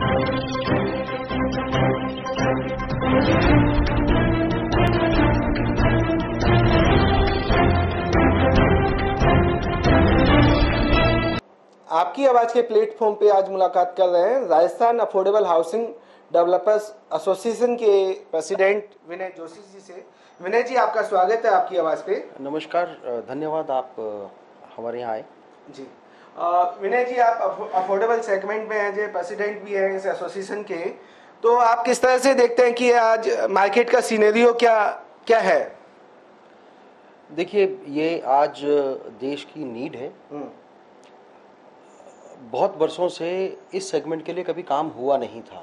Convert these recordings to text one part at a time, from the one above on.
आपकी आवाज के प्लेटफॉर्म पे आज मुलाकात कर रहे हैं Rajasthan affordable housing developers association के प्रेसिडेंट विनय जोशी जी से। विनय जी, आपका स्वागत है आपकी आवाज पे। नमस्कार, धन्यवाद आप हमारे यहाँ आए। जी विनय जी, आप अफोर्डेबल सेगमेंट में हैं, जो प्रेसिडेंट भी हैं इस एसोसिएशन के, तो आप किस तरह से देखते हैं कि आज मार्केट का सिनेरियो क्या है? देखिए, ये आज देश की नीड है। बहुत वर्षों से इस सेगमेंट के लिए कभी काम हुआ नहीं था।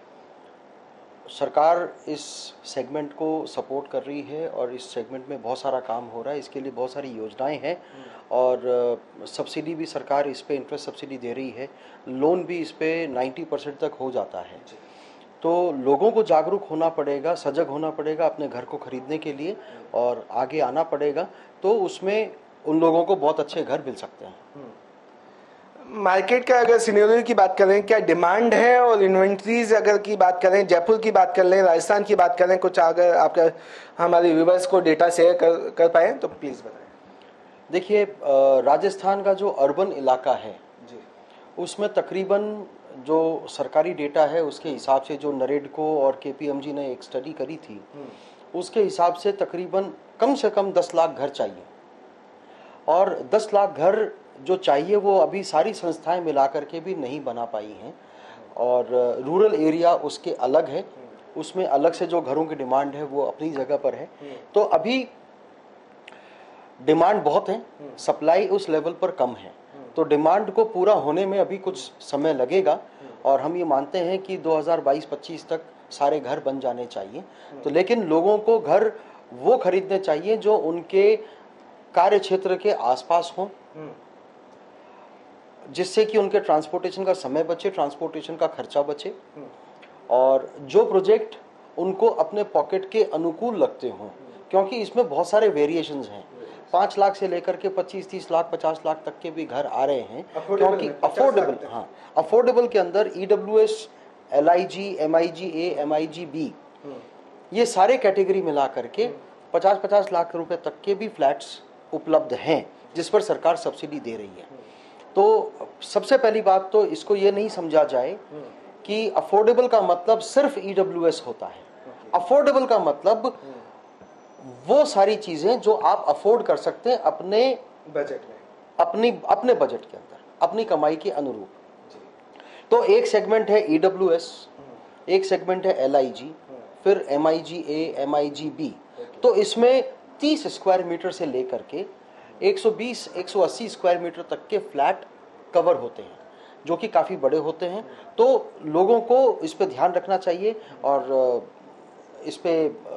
सरकार इस सेगमेंट को सपोर्ट कर रही है और इस सेगमेंट में बहुत सारा काम हो रहा है। इसके लिए बहुत सारी योजनाएं हैं और सब्सिडी भी सरकार इस पे इंटरेस्ट सब्सिडी दे रही है। लोन भी इस पे 90% तक हो जाता है। तो लोगों को जागरूक होना पड़ेगा, सजग होना पड़ेगा अपने घर को खरीदने के लिए और आगे आना पड़ेगा। तो उसमें उन लोगों को बहुत अच्छे घर मिल सकते हैं। मार्केट का अगर सिनेरियो की बात करें, क्या डिमांड है? और इन्वेंट्रीज अगर की बात करें, जयपुर की बात कर लें, राजस्थान की बात करें, कुछ अगर आपका हमारे व्यूवर्स को डेटा शेयर कर पाएँ तो प्लीज़ बताएं। देखिए, राजस्थान का जो अर्बन इलाका है जी, उसमें तकरीबन जो सरकारी डेटा है उसके हिसाब से, जो नरेडको और केपीएमजी ने एक स्टडी करी थी, उसके हिसाब से तकरीबन कम से कम 10 लाख घर चाहिए। और 10 लाख घर जो चाहिए वो अभी सारी संस्थाएं मिलाकर के भी नहीं बना पाई हैं। और रूरल एरिया उसके अलग है, उसमें अलग से जो घरों की डिमांड है वो अपनी जगह पर है। तो अभी डिमांड बहुत है, सप्लाई उस लेवल पर कम है। तो डिमांड को पूरा होने में अभी कुछ समय लगेगा और हम ये मानते हैं कि 2022-25 तक सारे घर बन जाने चाहिए। तो लेकिन लोगों को घर वो खरीदने चाहिए जो उनके कार्य क्षेत्र के आसपास हों, जिससे कि उनके ट्रांसपोर्टेशन का समय बचे, ट्रांसपोर्टेशन का खर्चा बचे, और जो प्रोजेक्ट उनको अपने पॉकेट के अनुकूल लगते हों। क्योंकि इसमें बहुत सारे वेरिएशंस हैं। 5 लाख से लेकर के 25-30 लाख 50 लाख तक के भी घर आ रहे हैं। क्योंकि अफोर्डेबल, अफोर्डेबल के अंदर EWS, LIG, MIG-A, MIG-B, ये सारे कैटेगरी मिला करके 50-50 लाख रुपए तक के भी फ्लैट्स उपलब्ध हैं जिस पर सरकार सब्सिडी दे रही है। तो सबसे पहली बात तो इसको ये नहीं समझा जाए कि अफोर्डेबल का मतलब सिर्फ EWS होता है। अफोर्डेबल का मतलब वो सारी चीजें जो आप अफोर्ड कर सकते हैं अपने बजट में, अपने बजट के अंदर, अपनी कमाई के अनुरूप। तो एक सेगमेंट है EWS, एक सेगमेंट है LIG, फिर MIG-A, MIG-B। तो इसमें 30 स्क्वायर मीटर से लेकर के 120-180 स्क्वायर मीटर तक के फ्लैट कवर होते हैं, जो कि काफ़ी बड़े होते हैं। तो लोगों को इस पे ध्यान रखना चाहिए और इस पे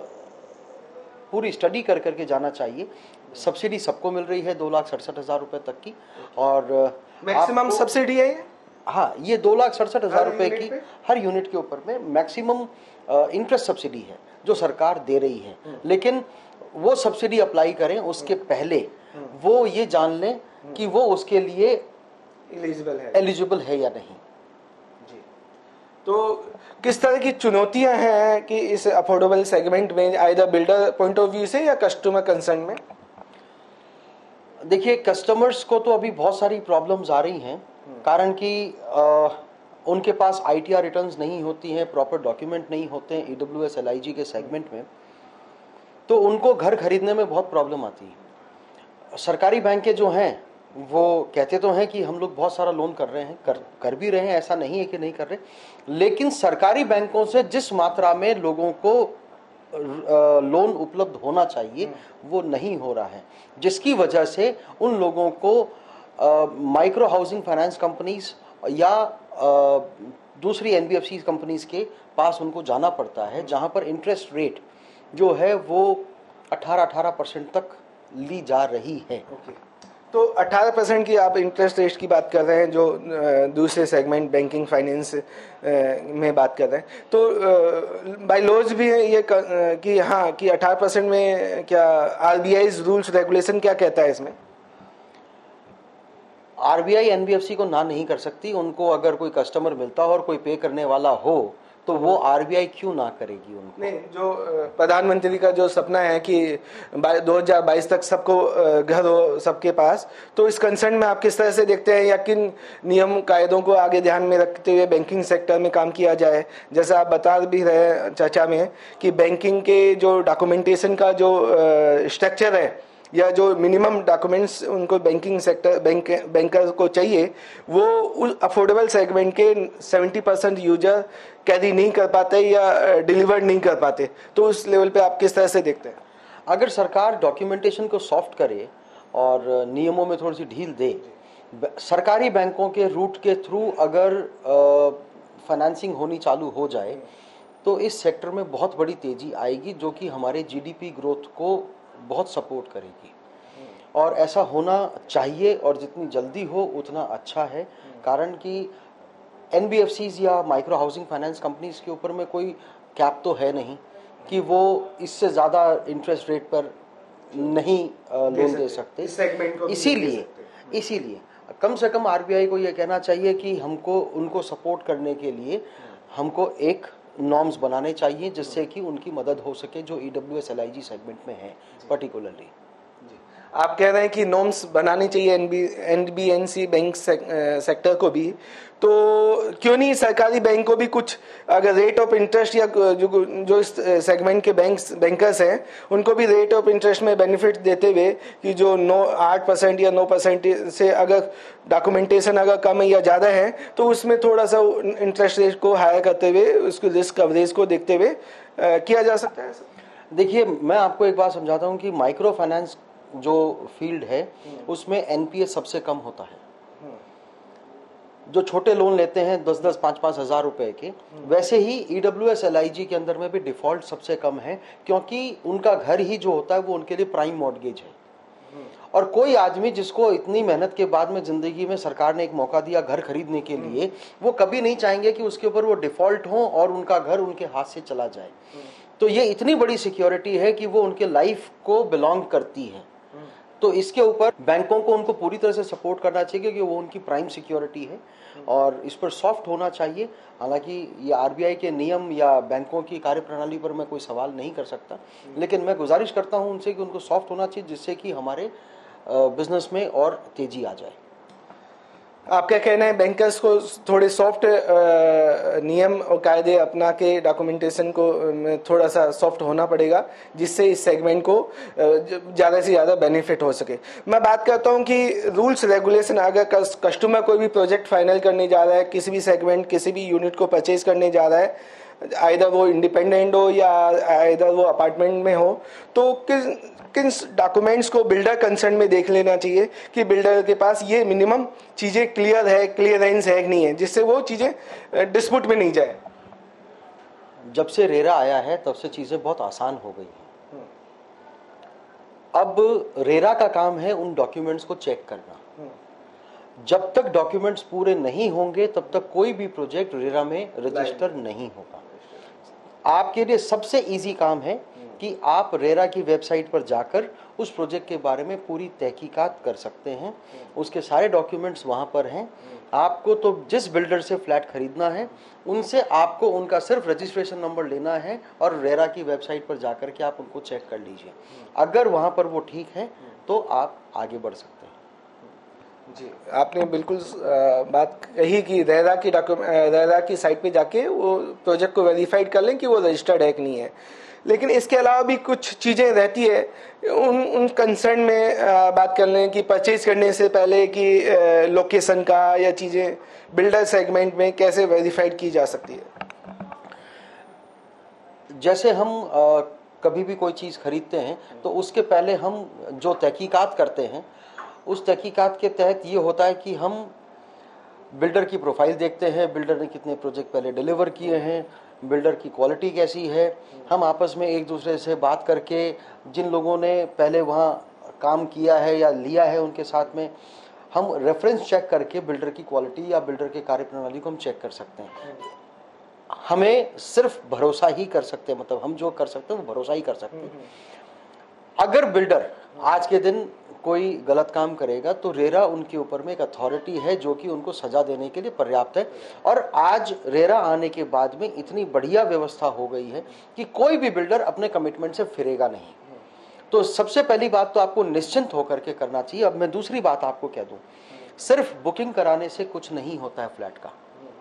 पूरी स्टडी कर करके जाना चाहिए। सब्सिडी सबको मिल रही है 2,67,000 रुपये तक की, और मैक्सिमम सब्सिडी है। हाँ, ये 2,67,000 रुपये की हर यूनिट के ऊपर में मैक्सिमम इंटरेस्ट सब्सिडी है जो सरकार दे रही है। लेकिन वो सब्सिडी अप्लाई करें उसके पहले वो ये जान लें कि वो उसके लिए एलिजिबल है या नहीं। जी, तो किस तरह की चुनौतियां हैं कि इस अफोर्डेबल सेगमेंट में, either builder point of view से या कस्टमर कंसर्न में? देखिए, कस्टमर्स को तो अभी बहुत सारी प्रॉब्लम्स आ रही हैं, कारण कि उनके पास ITR रिटर्न्स नहीं होती हैं, प्रॉपर डॉक्यूमेंट नहीं होते हैं EWS LIG के सेगमेंट में, तो उनको घर खरीदने में बहुत प्रॉब्लम आती है। सरकारी बैंकें जो हैं वो कहते तो हैं कि हम लोग बहुत सारा लोन कर रहे हैं, कर भी रहे हैं, ऐसा नहीं है कि नहीं कर रहे, लेकिन सरकारी बैंकों से जिस मात्रा में लोगों को लोन उपलब्ध होना चाहिए वो नहीं हो रहा है, जिसकी वजह से उन लोगों को माइक्रो हाउसिंग फाइनेंस कंपनीज या दूसरी NBFC कंपनीज के पास उनको जाना पड़ता है, जहां पर इंटरेस्ट रेट जो है वो 18% तक ली जा रही है। तो 18% की आप इंटरेस्ट रेट की बात कर रहे हैं, जो दूसरे सेगमेंट बैंकिंग फाइनेंस में बात कर रहे हैं, तो बाय लॉज भी है ये कि हाँ कि 18% में क्या RBI रूल्स रेगुलेशन क्या कहता है इसमें? आरबीआई एनबीएफसी को ना नहीं कर सकती। उनको अगर कोई कस्टमर मिलता हो और कोई पे करने वाला हो तो वो आरबीआई क्यों ना करेगी उनको? नहीं, जो प्रधानमंत्री का जो सपना है कि 2022 तक सबको घर हो सबके पास, तो इस कंसर्न में आप किस तरह से देखते हैं या किन नियम कायदों को आगे ध्यान में रखते हुए बैंकिंग सेक्टर में काम किया जाए? जैसे आप बता भी रहे चर्चा में कि बैंकिंग के जो डॉक्यूमेंटेशन का जो स्ट्रक्चर है या जो मिनिमम डॉक्यूमेंट्स उनको बैंकिंग सेक्टर बैंकर को चाहिए, वो उस अफोर्डेबल सेगमेंट के 70% यूजर कैरी नहीं कर पाते या डिलीवर नहीं कर पाते। तो उस लेवल पे आप किस तरह से देखते हैं? अगर सरकार डॉक्यूमेंटेशन को सॉफ्ट करे और नियमों में थोड़ी सी ढील दे, सरकारी बैंकों के रूट के थ्रू अगर फाइनेंसिंग होनी चालू हो जाए तो इस सेक्टर में बहुत बड़ी तेजी आएगी, जो कि हमारे जीडीपी ग्रोथ को बहुत सपोर्ट करेगी। और ऐसा होना चाहिए और जितनी जल्दी हो उतना अच्छा है, कारण कि एनबीएफसीज या माइक्रो हाउसिंग फाइनेंस कंपनीज के ऊपर में कोई कैप तो है नहीं कि वो इससे ज़्यादा इंटरेस्ट रेट पर नहीं लोन दे सकते। इसीलिए कम से कम आरबीआई को ये कहना चाहिए कि हमको उनको सपोर्ट करने के लिए हमको एक नॉर्म्स बनाने चाहिए जिससे कि उनकी मदद हो सके, जो ईडब्ल्यूएस एलआईजी सेगमेंट में है पर्टिकुलरली। आप कह रहे हैं कि नॉर्म्स बनानी चाहिए एनबीएफसी बैंक सेक्टर को भी, तो क्यों नहीं सरकारी बैंक को भी कुछ अगर रेट ऑफ इंटरेस्ट या जो इस सेगमेंट के बैंकर्स हैं उनको भी रेट ऑफ इंटरेस्ट में बेनिफिट देते हुए कि जो 8% या 9% से अगर डॉक्यूमेंटेशन अगर कम है या ज़्यादा है तो उसमें थोड़ा सा इंटरेस्ट रेट को हायर करते हुए उसको रिस्क कवरेज को देखते हुए किया जा सकता है? देखिए, मैं आपको एक बात समझाता हूँ कि माइक्रो फाइनेंस जो फील्ड है उसमें एनपीएस सबसे कम होता है। जो छोटे लोन लेते हैं 10-10, 5-5 हज़ार रुपए के, वैसे ही ईडब्ल्यूएस एलआईजी के अंदर में भी डिफॉल्ट सबसे कम है, क्योंकि उनका घर ही जो होता है वो उनके लिए प्राइम मॉर्गेज है। और कोई आदमी जिसको इतनी मेहनत के बाद में जिंदगी में सरकार ने एक मौका दिया घर खरीदने के लिए, वो कभी नहीं चाहेंगे कि उसके ऊपर वो डिफॉल्ट हो और उनका घर उनके हाथ से चला जाए। तो ये इतनी बड़ी सिक्योरिटी है कि वो उनके लाइफ को बिलोंग करती है। तो इसके ऊपर बैंकों को उनको पूरी तरह से सपोर्ट करना चाहिए क्योंकि वो उनकी प्राइम सिक्योरिटी है और इस पर सॉफ्ट होना चाहिए। हालांकि ये आरबीआई के नियम या बैंकों की कार्यप्रणाली पर मैं कोई सवाल नहीं कर सकता, लेकिन मैं गुजारिश करता हूं उनसे कि उनको सॉफ्ट होना चाहिए जिससे कि हमारे बिजनेस में और तेजी आ जाए। आप क्या कहना है, बैंकर्स को थोड़े सॉफ्ट नियम और कायदे अपना के डॉक्यूमेंटेशन को थोड़ा सा सॉफ्ट होना पड़ेगा जिससे इस सेगमेंट को ज़्यादा से ज़्यादा बेनिफिट हो सके? मैं बात करता हूं कि रूल्स रेगुलेशन, अगर कस्टमर कोई भी प्रोजेक्ट फाइनल करने जा रहा है, किसी भी सेगमेंट किसी भी यूनिट को परचेज करने जा रहा है, आइदर वो इंडिपेंडेंट हो या आइदर वो अपार्टमेंट में हो, तो किन डॉक्यूमेंट्स को बिल्डर कंसर्न में देख लेना चाहिए कि बिल्डर के पास ये मिनिमम चीज़ें क्लियरेंस है कि नहीं है, जिससे वो चीज़ें डिस्प्यूट में नहीं जाए? जब से रेरा आया है तब से चीज़ें बहुत आसान हो गई हैं। अब रेरा का काम है उन डॉक्यूमेंट्स को चेक करना। जब तक डॉक्यूमेंट्स पूरे नहीं होंगे तब तक कोई भी प्रोजेक्ट रेरा में रजिस्टर नहीं होगा। आपके लिए सबसे इजी काम है कि आप रेरा की वेबसाइट पर जाकर उस प्रोजेक्ट के बारे में पूरी तहकीकात कर सकते हैं। उसके सारे डॉक्यूमेंट्स वहां पर हैं। आपको तो जिस बिल्डर से फ्लैट खरीदना है उनसे आपको उनका सिर्फ रजिस्ट्रेशन नंबर लेना है और रेरा की वेबसाइट पर जाकर के आप उनको चेक कर लीजिए। अगर वहां पर वो ठीक है तो आप आगे बढ़ सकते हैं। जी, आपने बिल्कुल बात कही कि रेरा की साइट पे जाके वो प्रोजेक्ट को वेरीफाइड कर लें कि वो रजिस्टर्ड है कि नहीं है। लेकिन इसके अलावा भी कुछ चीज़ें रहती है उन कंसर्न में बात कर लें कि परचेज करने से पहले कि लोकेशन का या चीज़ें बिल्डर सेगमेंट में कैसे वेरीफाइड की जा सकती है? जैसे हम कभी भी कोई चीज़ खरीदते हैं तो उसके पहले हम जो तहकीकात करते हैं उस तहकीकात के तहत ये होता है कि हम बिल्डर की प्रोफाइल देखते हैं, बिल्डर ने कितने प्रोजेक्ट पहले डिलीवर किए हैं, बिल्डर की क्वालिटी कैसी है। हम आपस में एक दूसरे से बात करके जिन लोगों ने पहले वहाँ काम किया है या लिया है उनके साथ में हम रेफरेंस चेक करके बिल्डर की क्वालिटी या बिल्डर के कार्यप्रणाली को हम चेक कर सकते हैं। हमें सिर्फ भरोसा ही कर सकते हैं, मतलब हम जो कर सकते हैं वो भरोसा ही कर सकते हैं। अगर बिल्डर आज के दिन कोई गलत काम करेगा तो रेरा उनके ऊपर में एक अथॉरिटी है जो कि उनको सजा देने के लिए पर्याप्त है। और आज रेरा आने के बाद में इतनी बढ़िया व्यवस्था हो गई है कि कोई भी बिल्डर अपने कमिटमेंट से फिरेगा नहीं। तो सबसे पहली बात तो आपको निश्चिंत होकर के करना चाहिए। अब मैं दूसरी बात आपको कह दूं, सिर्फ बुकिंग कराने से कुछ नहीं होता है फ्लैट का।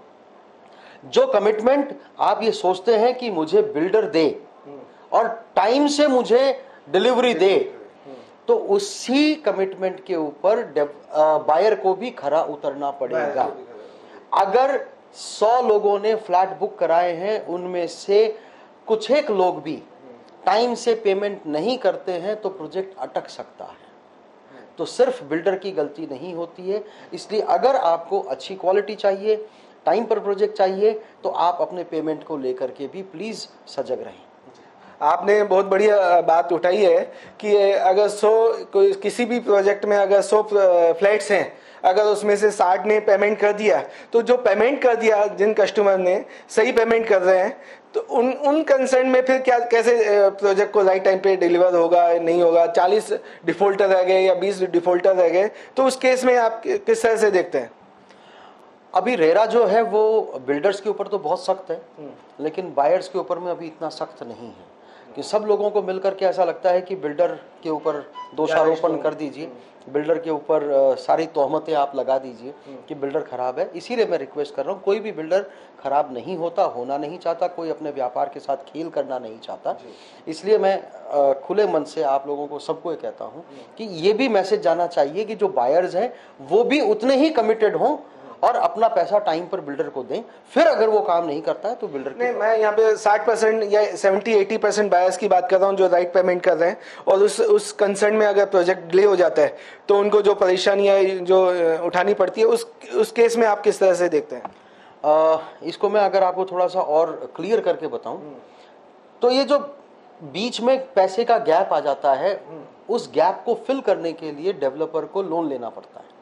जो कमिटमेंट आप ये सोचते हैं कि मुझे बिल्डर दे और टाइम से मुझे डिलीवरी दे, तो उसी कमिटमेंट के ऊपर बायर को भी खरा उतरना पड़ेगा। अगर 100 लोगों ने फ्लैट बुक कराए हैं, उनमें से कुछ एक लोग भी टाइम से पेमेंट नहीं करते हैं तो प्रोजेक्ट अटक सकता है। तो सिर्फ बिल्डर की गलती नहीं होती है। इसलिए अगर आपको अच्छी क्वालिटी चाहिए, टाइम पर प्रोजेक्ट चाहिए, तो आप अपने पेमेंट को लेकर के भी प्लीज सजग रहें। आपने बहुत बढ़िया बात उठाई है कि अगर 100 किसी भी प्रोजेक्ट में अगर 100 फ्लैट्स हैं, अगर उसमें से 60 ने पेमेंट कर दिया, तो जो पेमेंट कर दिया, जिन कस्टमर ने सही पेमेंट कर रहे हैं, तो उन कंसर्न में फिर क्या, कैसे प्रोजेक्ट को राइट टाइम पे डिलीवर होगा, नहीं होगा। 40 डिफॉल्टर रह गए या 20 डिफॉल्टर रह गए, तो उस केस में आप किस तरह से देखते हैं? अभी रेरा जो है वो बिल्डर्स के ऊपर तो बहुत सख्त है, लेकिन बायर्स के ऊपर में अभी इतना सख्त नहीं है। कि सब लोगों को मिलकर के ऐसा लगता है कि बिल्डर के ऊपर दोषारोपण कर दीजिए, बिल्डर के ऊपर सारी तोहमतें आप लगा दीजिए कि बिल्डर खराब है। इसीलिए मैं रिक्वेस्ट कर रहा हूँ, कोई भी बिल्डर खराब नहीं होता, होना नहीं चाहता, कोई अपने व्यापार के साथ खेल करना नहीं चाहता। इसलिए मैं खुले मन से आप लोगों को सबको कहता हूँ कि ये भी मैसेज जाना चाहिए कि जो बायर्स हैं वो भी उतने ही कमिटेड हों और अपना पैसा टाइम पर बिल्डर को दें। फिर अगर वो काम नहीं करता है तो बिल्डर नहीं, मैं यहाँ पे 60% या 70-80% बायर्स की बात कर रहा हूँ जो राइट पेमेंट कर रहे हैं, और उस कंसर्न में अगर प्रोजेक्ट डिले हो जाता है तो उनको जो परेशानियाँ जो उठानी पड़ती है, उस केस में आप किस तरह से देखते हैं? इसको मैं अगर आपको थोड़ा सा और क्लियर करके बताऊं, तो ये जो बीच में पैसे का गैप आ जाता है, उस गैप को फिल करने के लिए डेवलपर को लोन लेना पड़ता है।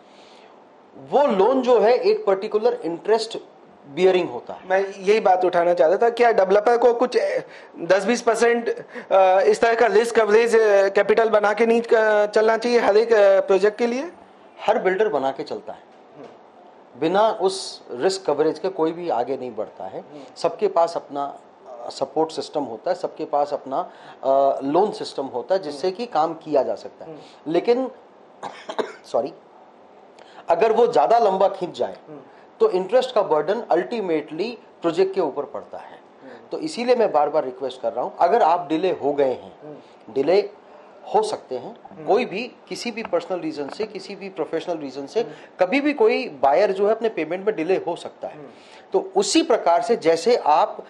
वो लोन जो है एक पर्टिकुलर इंटरेस्ट बियरिंग होता है। मैं यही बात उठाना चाहता था, क्या डेवलपर को कुछ 10-20% इस तरह का रिस्क कवरेज कैपिटल बना के नहीं चलना चाहिए हर एक प्रोजेक्ट के लिए? हर बिल्डर बना के चलता है, बिना उस रिस्क कवरेज के कोई भी आगे नहीं बढ़ता है। सबके पास अपना सपोर्ट सिस्टम होता है, सबके पास अपना लोन सिस्टम होता है जिससे कि काम किया जा सकता है। लेकिन सॉरी, अगर वो ज्यादा लंबा खींच जाए तो इंटरेस्ट का बर्डन अल्टीमेटली प्रोजेक्ट के ऊपर पड़ता है। तो इसीलिए मैं बार बार रिक्वेस्ट कर रहा हूं, अगर आप डिले हो गए हैं, डिले हो सकते हैं, कोई भी किसी भी पर्सनल रीजन से, किसी भी प्रोफेशनल रीजन से कभी भी कोई बायर जो है अपने पेमेंट में डिले हो सकता है। तो उसी प्रकार से जैसे आप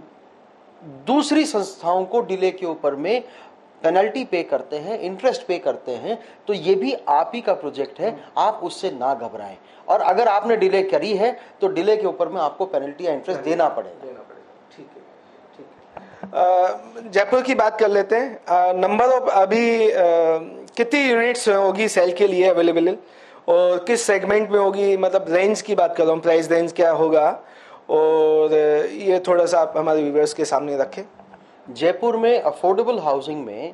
दूसरी संस्थाओं को डिले के ऊपर में पेनल्टी पे करते हैं, इंटरेस्ट पे करते हैं, तो ये भी आप ही का प्रोजेक्ट है, आप उससे ना घबराएं। और अगर आपने डिले करी है तो डिले के ऊपर में आपको पेनल्टी या इंटरेस्ट देना पड़ेगा। ठीक है, ठीक है। जयपुर की बात कर लेते हैं। नंबर ऑफ अभी कितनी यूनिट्स होगी सेल के लिए अवेलेबल, और किस सेगमेंट में होगी, मतलब रेंज की बात कर रहा हूँ, प्राइस रेंज क्या होगा, और ये थोड़ा सा आप हमारे व्यूअर्स के सामने रखें। जयपुर में अफोर्डेबल हाउसिंग में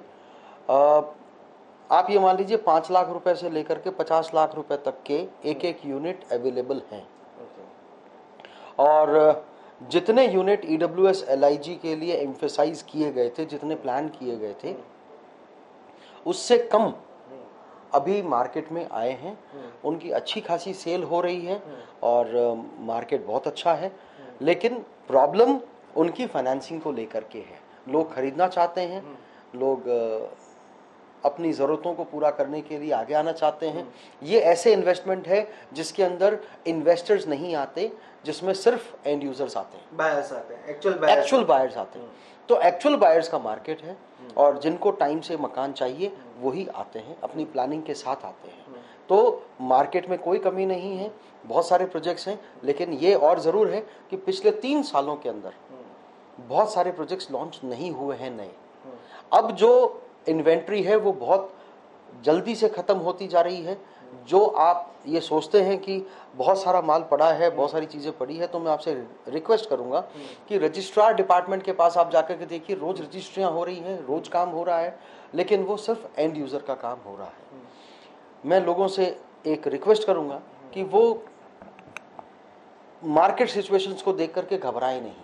आप ये मान लीजिए 5 लाख रुपए से लेकर के 50 लाख रुपए तक के एक एक यूनिट अवेलेबल हैं। और जितने यूनिट EWS LIG के लिए एम्फेसाइज किए गए थे, जितने प्लान किए गए थे, उससे कम अभी मार्केट में आए हैं। उनकी अच्छी खासी सेल हो रही है और मार्केट बहुत अच्छा है। लेकिन प्रॉब्लम उनकी फाइनेंसिंग को लेकर के है। लोग खरीदना चाहते हैं, लोग अपनी ज़रूरतों को पूरा करने के लिए आगे आना चाहते हैं। ये ऐसे इन्वेस्टमेंट है जिसके अंदर इन्वेस्टर्स नहीं आते, जिसमें सिर्फ एंड यूजर्स आते हैं, बायर्स आते हैं, एक्चुअल बायर्स आते हैं। तो एक्चुअल बायर्स का मार्केट है और जिनको टाइम से मकान चाहिए वही आते हैं, अपनी प्लानिंग के साथ आते हैं। तो मार्केट में कोई कमी नहीं है, बहुत सारे प्रोजेक्ट्स हैं। लेकिन ये और ज़रूर है कि पिछले 3 सालों के अंदर बहुत सारे प्रोजेक्ट्स लॉन्च नहीं हुए हैं नए। अब जो इन्वेंट्री है वो बहुत जल्दी से ख़त्म होती जा रही है। जो आप ये सोचते हैं कि बहुत सारा माल पड़ा है, बहुत सारी चीज़ें पड़ी है, तो मैं आपसे रिक्वेस्ट करूंगा कि रजिस्ट्रार डिपार्टमेंट के पास आप जाकर के देखिए, रोज रजिस्ट्रियाँ हो रही हैं, रोज काम हो रहा है, लेकिन वो सिर्फ एंड यूज़र का काम हो रहा है। मैं लोगों से एक रिक्वेस्ट करूंगा कि वो मार्केट सिचुएशंस को देख करके घबराए नहीं।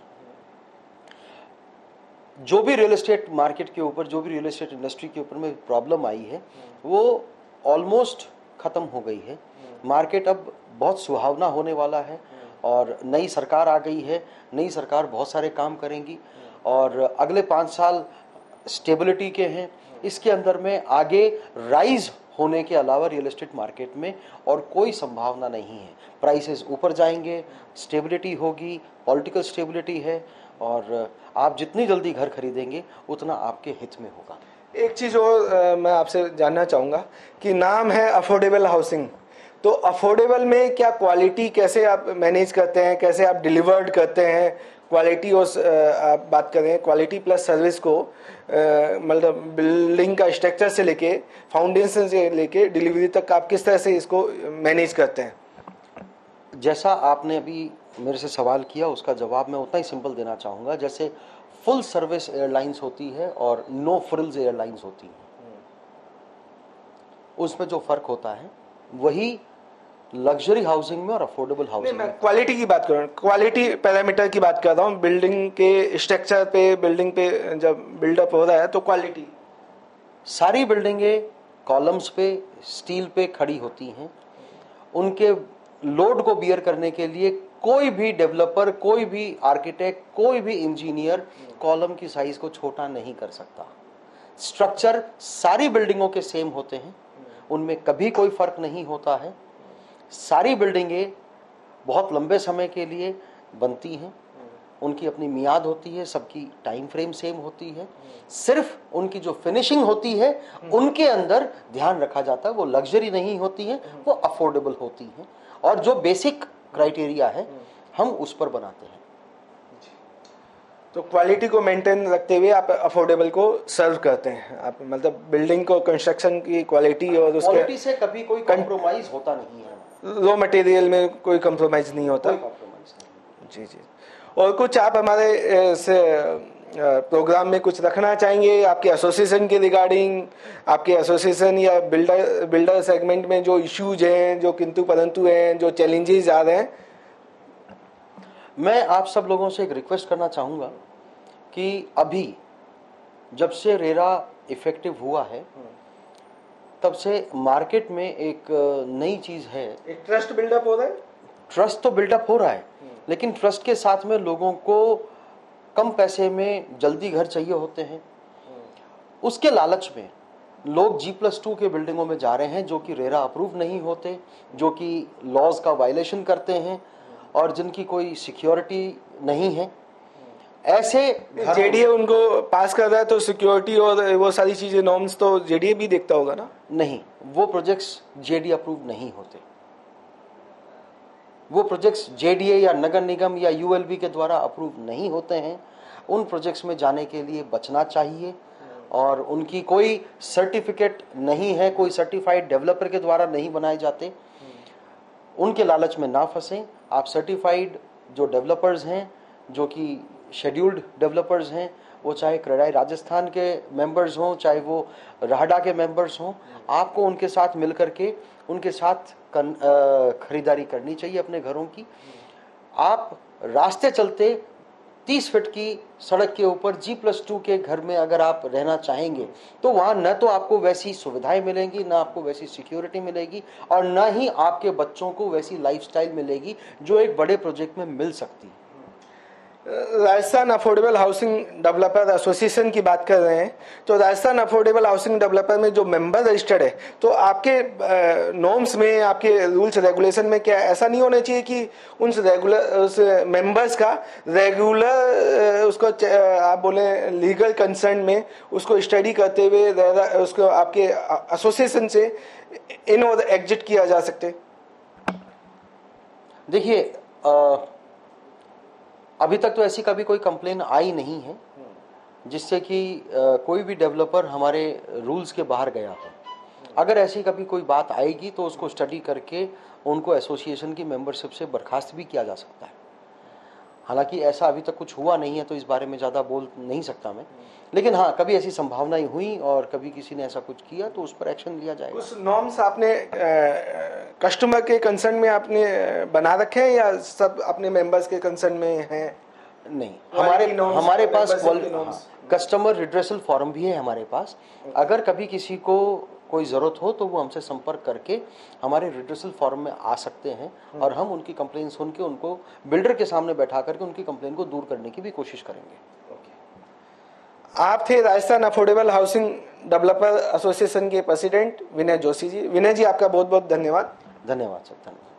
जो भी रियल एस्टेट मार्केट के ऊपर, जो भी रियल एस्टेट इंडस्ट्री के ऊपर में प्रॉब्लम आई है, वो ऑलमोस्ट खत्म हो गई है। मार्केट अब बहुत सुहावना होने वाला है और नई सरकार आ गई है। नई सरकार बहुत सारे काम करेंगी और अगले 5 साल स्टेबिलिटी के हैं। इसके अंदर में आगे राइज होने के अलावा रियल एस्टेट मार्केट में और कोई संभावना नहीं है। प्राइसेस ऊपर जाएंगे, स्टेबिलिटी होगी, पॉलिटिकल स्टेबिलिटी है और आप जितनी जल्दी घर खरीदेंगे उतना आपके हित में होगा। एक चीज़ और मैं आपसे जानना चाहूँगा कि नाम है अफोर्डेबल हाउसिंग, तो अफोर्डेबल में क्या क्वालिटी कैसे आप मैनेज करते हैं, कैसे आप डिलीवर्ड करते हैं क्वालिटी? और आप बात करें क्वालिटी प्लस सर्विस को, मतलब बिल्डिंग का स्ट्रक्चर से लेके, फाउंडेशन से लेके डिलीवरी तक आप किस तरह से इसको मैनेज करते हैं? जैसा आपने अभी मेरे से सवाल किया उसका जवाब मैं उतना ही सिंपल देना चाहूँगा। जैसे फुल सर्विस एयरलाइंस होती है और नो फ्रिल्स एयरलाइंस होती है, उसमें जो फर्क होता है वही लग्जरी हाउसिंग में और अफोर्डेबल हाउसिंग में। क्वालिटी की बात कर रहा हूँ, क्वालिटी पैरामीटर की बात कर रहा हूँ। बिल्डिंग के स्ट्रक्चर पे, बिल्डिंग पे जब बिल्डअप हो रहा है तो क्वालिटी, सारी बिल्डिंगें कॉलम्स पे, स्टील पे खड़ी होती हैं। उनके लोड को बियर करने के लिए कोई भी डेवलपर, कोई भी आर्किटेक्ट, कोई भी इंजीनियर कॉलम की साइज को छोटा नहीं कर सकता। स्ट्रक्चर सारी बिल्डिंगों के सेम होते हैं, उनमें कभी कोई फर्क नहीं होता है। सारी बिल्डिंगें बहुत लंबे समय के लिए बनती हैं, उनकी अपनी मियाद होती है, सबकी टाइम फ्रेम सेम होती है। सिर्फ उनकी जो फिनिशिंग होती है उनके अंदर ध्यान रखा जाता है, वो लग्जरी नहीं होती है, वो अफोर्डेबल होती है और जो बेसिक क्राइटेरिया है हम उस पर बनाते हैं। तो क्वालिटी को मेंटेन रखते हुए आप अफोर्डेबल को सर्व करते हैं। आप मतलब बिल्डिंग को, कंस्ट्रक्शन की क्वालिटी और उसके क्वालिटी से कभी कोई कॉम्प्रोमाइज होता नहीं है। रॉ मटेरियल में कोई कॉम्प्रोमाइज नहीं होता। जी जी। और कुछ आप हमारे से प्रोग्राम में कुछ रखना चाहेंगे आपके एसोसिएशन के रिगार्डिंग? आपके एसोसिएशन या बिल्डर सेगमेंट में जो इश्यूज हैं, जो किंतु परंतु हैं, जो चैलेंजेस आ रहे हैं? मैं आप सब लोगों से एक रिक्वेस्ट करना चाहूँगा कि अभी जब से रेरा इफेक्टिव हुआ है तब से मार्केट में एक नई चीज़ है। एक ट्रस्ट बिल्डअप हो रहा है। ट्रस्ट तो बिल्डअप हो रहा है, लेकिन ट्रस्ट के साथ में लोगों को कम पैसे में जल्दी घर चाहिए होते हैं। उसके लालच में लोग G+2 के बिल्डिंगों में जा रहे हैं जो कि रेरा अप्रूव नहीं होते, जो कि लॉज का वायलेशन करते हैं और जिनकी कोई सिक्योरिटी नहीं है। ऐसे जेडीए उनको पास कर रहा है तो सिक्योरिटी और वो सारी चीजें, नॉर्म्स तो जेडीए भी देखता होगा ना? नहीं, वो प्रोजेक्ट्स जेडीए अप्रूव नहीं होते। वो प्रोजेक्ट्स जेडीए या नगर निगम या यूएलबी के द्वारा अप्रूव नहीं होते हैं। उन प्रोजेक्ट्स में जाने के लिए बचना चाहिए और उनकी कोई सर्टिफिकेट नहीं है, कोई सर्टिफाइड डेवलपर के द्वारा नहीं बनाए जाते। उनके लालच में ना फंसें। आप सर्टिफाइड जो डेवलपर्स हैं, जो कि शेड्यूल्ड डेवलपर्स हैं, वो चाहे क्रेडाई राजस्थान के मेंबर्स हों, चाहे वो राहडा के मेंबर्स हों, आपको उनके साथ मिलकर के उनके साथ खरीदारी करनी चाहिए अपने घरों की। आप रास्ते चलते 30 फीट की सड़क के ऊपर G+2 के घर में अगर आप रहना चाहेंगे तो वहाँ न तो आपको वैसी सुविधाएं मिलेंगी, ना आपको वैसी सिक्योरिटी मिलेगी और ना ही आपके बच्चों को वैसी लाइफस्टाइल मिलेगी जो एक बड़े प्रोजेक्ट में मिल सकती है। Rajasthan affordable housing developer association की बात कर रहे हैं, तो राजस्थान अफोर्डेबल हाउसिंग डेवलपर में जो मेंबर रजिस्टर्ड है, तो आपके नॉर्म्स में, आपके रूल्स रेगुलेशन में क्या ऐसा नहीं होना चाहिए कि उस मेंबर्स का रेगुलर उसको आप बोले लीगल कंसर्न में उसको स्टडी करते हुए उसको आपके एसोसिएशन से इन और एग्जिट किया जा सकते? देखिए, अभी तक तो ऐसी कभी कोई कंप्लेन आई नहीं है जिससे कि कोई भी डेवलपर हमारे रूल्स के बाहर गया हो। अगर ऐसी कभी कोई बात आएगी तो उसको स्टडी करके उनको एसोसिएशन की मेंबरशिप से बर्खास्त भी किया जा सकता है। हालांकि ऐसा अभी तक कुछ हुआ नहीं है तो इस बारे में ज़्यादा बोल नहीं सकता मैं, लेकिन हाँ कभी ऐसी संभावनाएं हुई और कभी किसी ने ऐसा कुछ किया तो उस पर एक्शन लिया जाएगा। उस नॉर्म्स आपने कस्टमर के कंसर्न में आपने बना रखे हैं या सब अपने मेंबर्स के कंसर्न में हैं? नहीं, हमारे पास कस्टमर रिड्रेसल फॉरम भी है हमारे पास। अगर कभी किसी को कोई ज़रूरत हो तो वो हमसे संपर्क करके हमारे रिड्रेसल फॉरम में आ सकते हैं और हम उनकी कंप्लेन सुन के उनको बिल्डर के सामने बैठा करके उनकी कंप्लेन को दूर करने की भी कोशिश करेंगे। आप थे Rajasthan affordable housing developer association के प्रेसिडेंट विनय जोशी जी। विनय जी, आपका बहुत बहुत धन्यवाद। धन्यवाद सर, धन्यवाद।